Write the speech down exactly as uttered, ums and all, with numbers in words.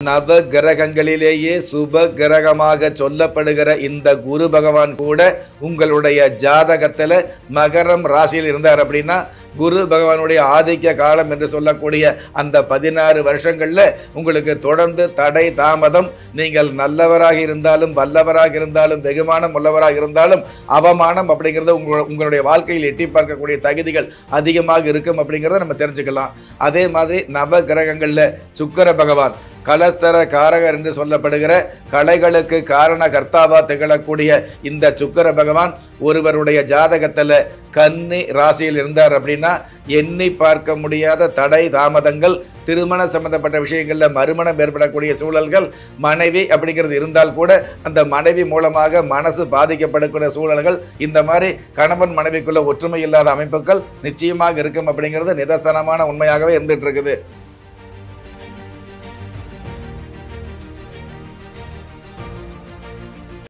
நவ கிரகங்களிலேயே சுப கிரகமாக சொல்லப்படுகிற இந்த குரு பகவான் கூட உங்களுடைய ஜாதகத்துல மகரம் ராசியில் இருந்தார் அப்படின்னா குரு பகவானுடைய ஆதிக்க காலம் என்று சொல்லக்கூடிய அந்த பதினாறு வருஷங்கள்ல உங்களுக்கு தொடர்ந்து தடை தாமதம், நீங்கள் நல்லவராக இருந்தாலும் வல்லவராக இருந்தாலும் வெகுமானம் உள்ளவராக இருந்தாலும் அவமானம் அப்படிங்கிறத உங்க உங்களுடைய வாழ்க்கையில் எட்டி பார்க்கக்கூடிய தகுதிகள் அதிகமாக இருக்கும் அப்படிங்கிறத நம்ம தெரிஞ்சுக்கலாம். அதே மாதிரி நவ கிரகங்கள்ல சுக்கிர பகவான் கலஸ்தர காரகர் என்று சொல்லப்படுகிற கலைகளுக்கு காரண கர்த்தாவா திகழக்கூடிய இந்த சுக்கிர பகவான் ஒருவருடைய ஜாதகத்துல கன்னி ராசியில் இருந்தார் அப்படின்னா எண்ணி பார்க்க முடியாத தடை தாமதங்கள், திருமண சம்பந்தப்பட்ட விஷயங்கள்ல மறுமணம் ஏற்படக்கூடிய சூழல்கள், மனைவி அப்படிங்கிறது இருந்தால் கூட அந்த மனைவி மூலமாக மனசு பாதிக்கப்படக்கூடிய சூழல்கள், இந்த மாதிரி கணவன் மனைவிக்குள்ள ஒற்றுமை இல்லாத அமைப்புகள் நிச்சயமாக இருக்கும் அப்படிங்கிறது நிதர்சனமான உண்மையாகவே இருந்துட்டு இருக்குது.